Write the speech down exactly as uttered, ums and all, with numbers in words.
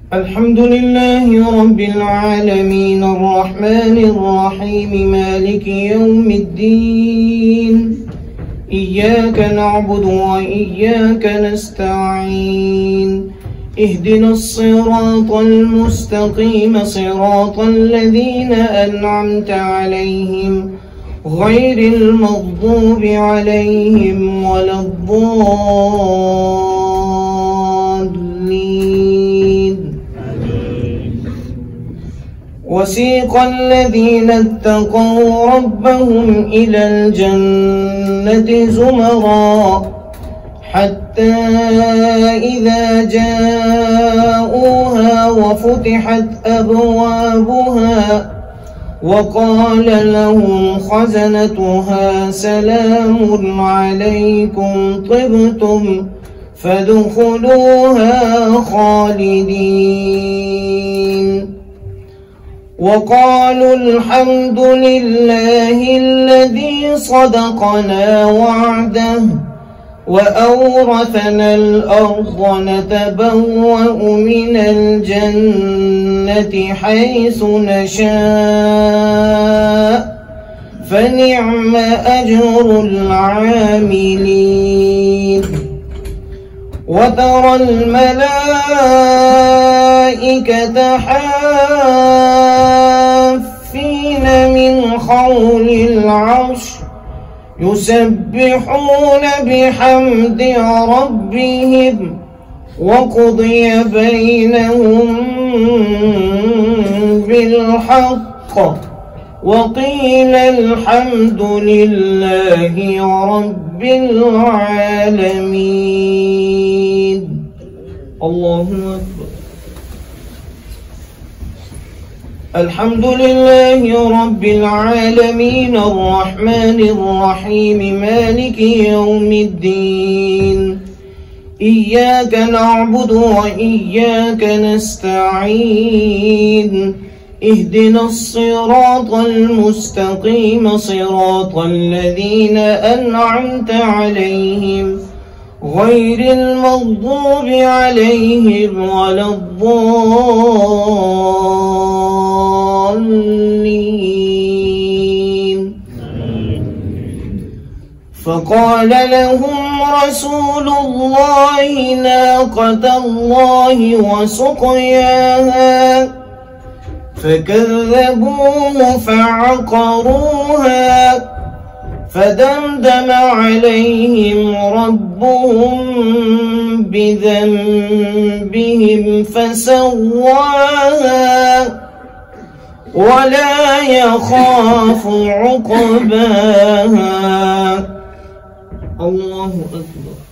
الحمد لله رب العالمين الرحمن الرحيم مالك يوم الدين. إياك نعبد وإياك نستعين. اهدنا الصراط المستقيم صراط الذين أنعمت عليهم غير المغضوب عليهم ولا الضالين. وسيق الذين اتقوا ربهم إلى الجنة زمرا حتى إذا جاءوها وفتحت أبوابها وقال لهم خزنتها سلام عليكم طبتم فادخلوها خالدين. وقالوا الحمد لله الذي صدقنا وعده وأورثنا الأرض نتبوأ من الجنة حيث نشاء فنعم أجر العاملين. وترى الملائكة حافين من حول العرش يسبحون بحمد ربهم وقضي بينهم بالحق وقيل الحمد لله رب العالمين. الله أكبر. الحمد لله رب العالمين الرحمن الرحيم مالك يوم الدين. إياك نعبد وإياك نستعين. اهدنا الصراط المستقيم صراط الذين أنعمت عليهم غير المغضوب عليهم ولا الضالين. فقال لهم رسول الله ناقة الله وسقياها فكذبوه فعقروها فدمدم عليهم ربهم بذنبهم فسواها ولا يخاف عقباها. الله أكبر.